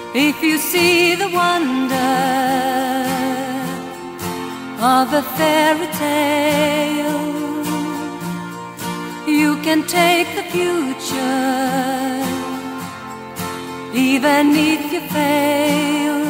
If you see the wonder of a fairy tale, you can take the future, even if you fail.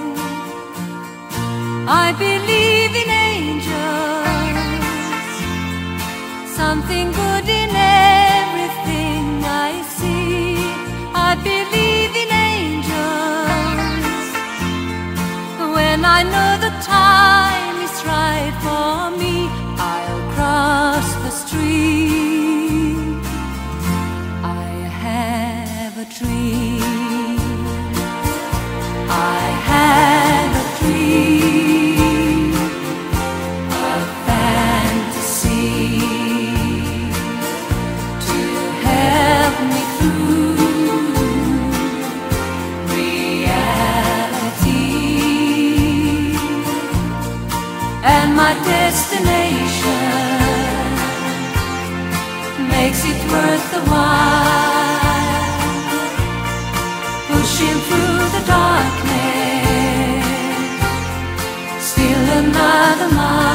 I believe in angels, something good in everything I see. I believe in angels when I know the time is right for me. I'll cross the street. I have a dream. I have a dream, a fantasy to help me through reality, and my destination makes it worth the while, pushing through the darkness, still another mile.